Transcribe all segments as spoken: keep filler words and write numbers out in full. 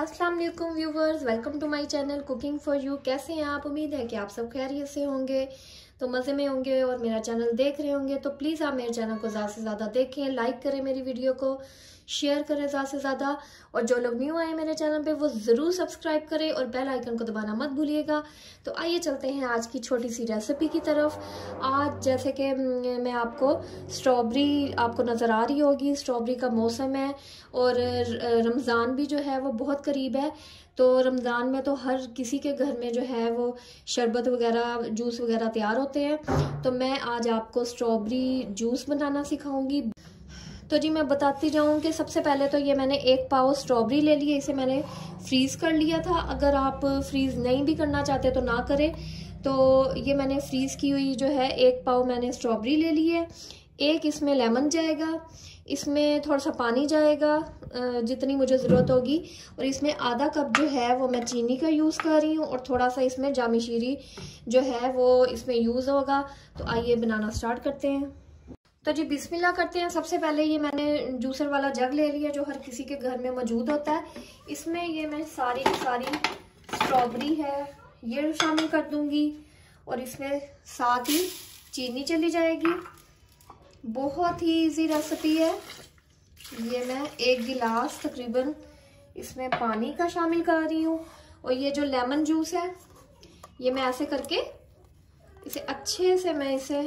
अस्सलाम वालेकुम viewers, welcome to my channel cooking for you. कैसे हैं आप? उम्मीद है कि आप सब खैरियत से होंगे, तो मज़े में होंगे और मेरा चैनल देख रहे होंगे। तो प्लीज़ आप मेरे चैनल को ज़्यादा से ज़्यादा देखें, लाइक करें मेरी वीडियो को, शेयर करें ज़्यादा से ज़्यादा, और जो लोग न्यू आए मेरे चैनल पे वो ज़रूर सब्सक्राइब करें और बेल आइकन को दबाना मत भूलिएगा। तो आइए चलते हैं आज की छोटी सी रेसिपी की तरफ। आज जैसे कि मैं आपको स्ट्रॉबेरी आपको नज़र आ रही होगी, स्ट्रॉबेरी का मौसम है और रमज़ान भी जो है वो बहुत करीब है। तो रमज़ान में तो हर किसी के घर में जो है वो शरबत वगैरह जूस वगैरह तैयार होते हैं। तो मैं आज आपको स्ट्रॉबेरी जूस बनाना सिखाऊंगी। तो जी मैं बताती जाऊँ कि सबसे पहले तो ये मैंने एक पाव स्ट्रॉबेरी ले ली है, इसे मैंने फ्रीज़ कर लिया था। अगर आप फ्रीज़ नहीं भी करना चाहते तो ना करें। तो ये मैंने फ्रीज़ की हुई जो है एक पाव मैंने स्ट्रॉबेरी ले ली है। एक इसमें लेमन जाएगा, इसमें थोड़ा सा पानी जाएगा जितनी मुझे ज़रूरत होगी, और इसमें आधा कप जो है वो मैं चीनी का यूज़ कर रही हूँ और थोड़ा सा इसमें जामी शीरी जो है वो इसमें यूज़ होगा। तो आइए बनाना स्टार्ट करते हैं। तो जी बिस्मिल्लाह करते हैं। सबसे पहले ये मैंने जूसर वाला जग ले लिया जो हर किसी के घर में मौजूद होता है। इसमें ये मैं सारी की सारी स्ट्रॉबेरी है ये शामिल कर दूंगी और इसमें साथ ही चीनी चली जाएगी। बहुत ही इजी रेसिपी है। ये मैं एक गिलास तकरीबन इसमें पानी का शामिल कर रही हूँ, और ये जो लेमन जूस है ये मैं ऐसे करके इसे अच्छे से मैं इसे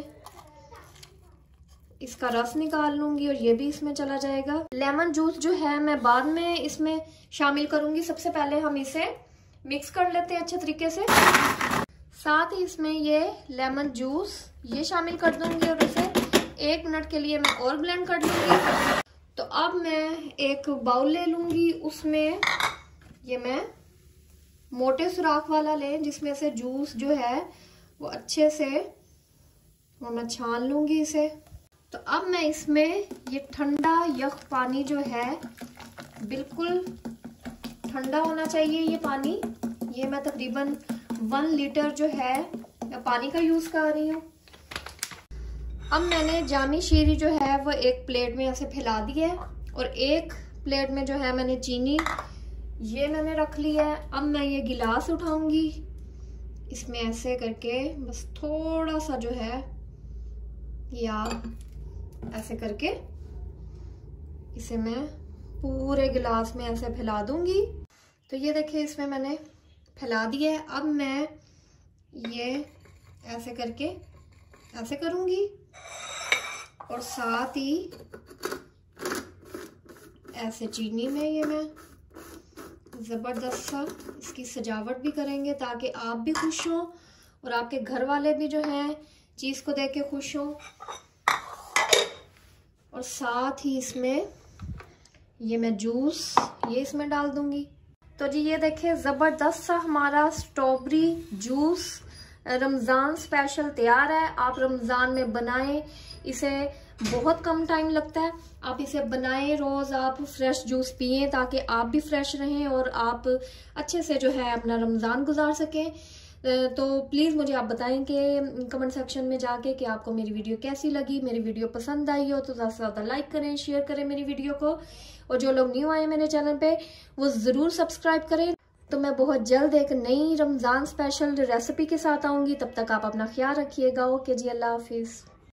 इसका रस निकाल लूंगी और ये भी इसमें चला जाएगा। लेमन जूस जो है मैं बाद में इसमें शामिल करूंगी। सबसे पहले हम इसे मिक्स कर लेते हैं अच्छे तरीके से। साथ ही इसमें ये लेमन जूस ये शामिल कर दूंगी और इसे एक मिनट के लिए मैं और ब्लेंड कर लूंगी। तो अब मैं एक बाउल ले लूंगी, उसमें ये मैं मोटे सुराख वाला लें जिसमें से जूस जो है वो अच्छे से वो मैं छान लूंगी इसे। तो अब मैं इसमें ये ठंडा यख पानी जो है बिल्कुल ठंडा होना चाहिए ये पानी। ये मैं तकरीबन वन लीटर जो है मैं पानी का यूज कर रही हूँ। अब मैंने जामी शीरी जो है वो एक प्लेट में ऐसे फैला दी है और एक प्लेट में जो है मैंने चीनी ये मैंने रख ली है। अब मैं ये गिलास उठाऊंगी, इसमें ऐसे करके बस थोड़ा सा जो है या ऐसे करके इसे मैं पूरे गिलास में ऐसे फैला दूंगी। तो ये देखिए इसमें मैंने फैला दिया है। अब मैं ये ऐसे करके ऐसे करूंगी और साथ ही ऐसे चीनी में ये मैं जबरदस्त सा इसकी सजावट भी करेंगे ताकि आप भी खुश हो और आपके घर वाले भी जो है चीज को देख के खुश हो। और साथ ही इसमें ये मैं जूस ये इसमें डाल दूंगी। तो जी ये देखिए जबरदस्त सा हमारा स्ट्रॉबेरी जूस रमज़ान स्पेशल तैयार है। आप रमज़ान में बनाएं, इसे बहुत कम टाइम लगता है। आप इसे बनाएं, रोज आप फ्रेश जूस पिए ताकि आप भी फ्रेश रहें और आप अच्छे से जो है अपना रमज़ान गुजार सकें। तो प्लीज़ मुझे आप बताएं कि कमेंट सेक्शन में जाके कि आपको मेरी वीडियो कैसी लगी। मेरी वीडियो पसंद आई हो तो ज़्यादा से ज़्यादा लाइक करें, शेयर करें मेरी वीडियो को, और जो लोग न्यू आए मेरे चैनल पे वो ज़रूर सब्सक्राइब करें। तो मैं बहुत जल्द एक नई रमज़ान स्पेशल रेसिपी के साथ आऊँगी। तब तक आप अपना ख्याल रखिएगा। ओके जी, अल्लाह हाफिज़।